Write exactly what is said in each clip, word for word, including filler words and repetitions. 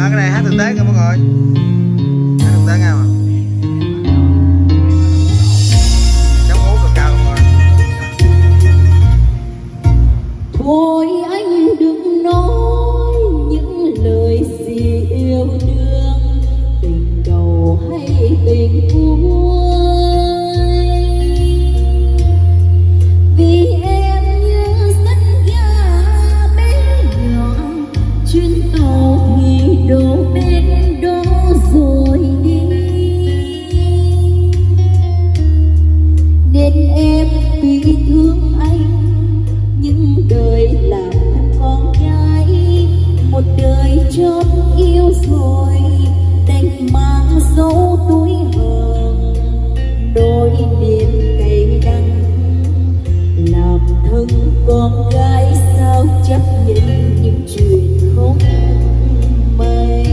À, cái này hát thực tế nha mọi người, hát thực tế nha mà. Chống hú cực cao mọi người. Thôi anh đừng nói những lời gì yêu đương, tình đầu hay tình cuối, vì em như sân ga bé nhỏ, chuyến tàu thì đổ bên đó rồi đi, nên em tuy thương anh nhưng đời làm thân con gái, một đời chót yêu rồi đành mang dấu túi hờn, đôi miền cay đắng làm thân con gái sao chấp nhận những chuyện không may.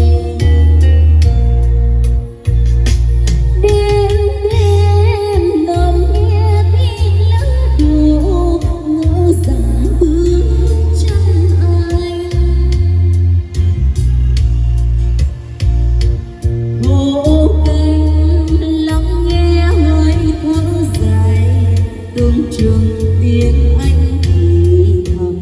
Đêm đêm nằm nghe tiếng lá đổ, ngỡ rằng bước chân anh vô cánh lắng nghe hơi thở dài, tưởng chừng tiếng anh thì thầm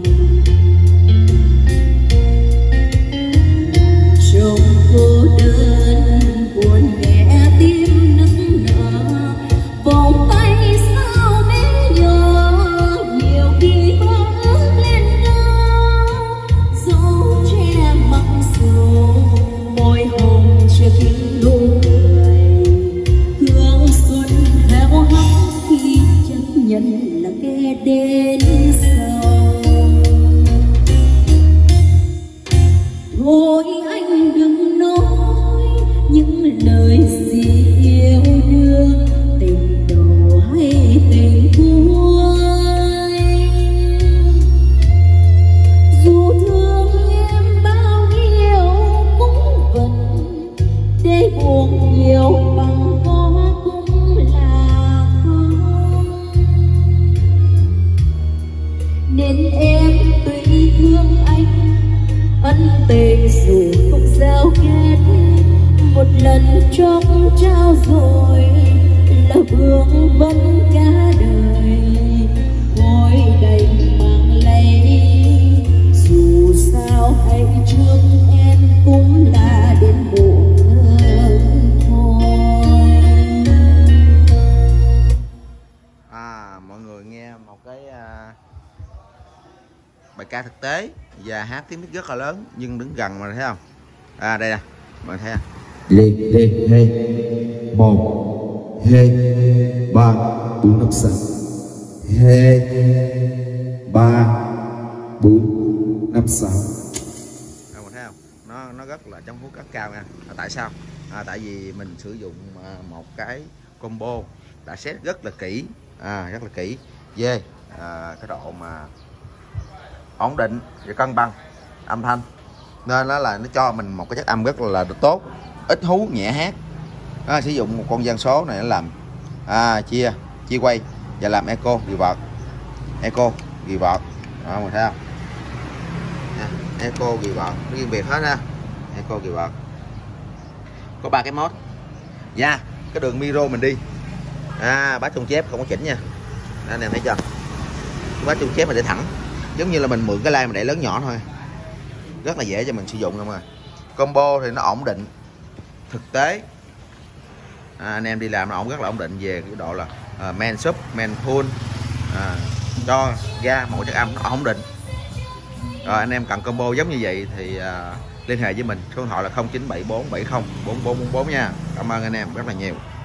trong cô đơn buồn nghe tim nức nở, vòng tay sao bé nhỏ nhiều khi mơ ước lên đó, dấu che mặn sầu môi hồng chưa kín nụ cười, thương xuân heo hắt khi chấp nhận là kẻ đến sau. Thôi anh đừng nói những lời gì yêu đương, tình đầu hay tình cuối, dù thương em bao nhiêu cũng vẫn để buồn nhiều bằng có cũng là không, nên em tuy thương anh ân tình dù không giao kết, một lần chót trao rồi là vương vấn cả đời, thôi đành mang lấy, dù sao hãy trước em cũng là đến muộn hơn thôi. À, mọi người nghe một cái uh, bài ca thực tế và hát tiếng rất là lớn nhưng đứng gần mà thấy không? À đây nè, mọi người thấy không? Liệt liệt hai một hai ba bốn năm sáu hai ba bốn năm sáu. À, mọi người thấy không? Nó nó rất là chống hút rất cao nha. À, tại sao? À, tại vì mình sử dụng à, một cái combo đã set rất là kỹ, à, rất là kỹ về à, cái độ mà ổn định và cân bằng âm thanh, nên nó là nó cho mình một cái chất âm rất là tốt, ít hú nhẹ hát. Nó sử dụng một con gian số này nó làm à, chia chia quay và làm echo reverb, echo reverb, đó mình thấy không? À, echo reverb nó riêng biệt hết ha, echo reverb có ba cái mode nha. Yeah, cái đường micro mình đi à, bát trong chép không có chỉnh nha, anh em thấy chưa? Cái bát trong chép mình để thẳng, giống như là mình mượn cái line mà để lớn nhỏ thôi, rất là dễ cho mình sử dụng luôn. Rồi combo thì nó ổn định thực tế, à, anh em đi làm nó ổn rất là ổn định về cái độ là uh, main sub, main pull, à, cho ra một chất âm nó ổn định. Rồi anh em cần combo giống như vậy thì uh, liên hệ với mình, số điện thoại là không chín bảy bốn bảy không bốn bốn bốn bốn nha. Cảm ơn anh em rất là nhiều.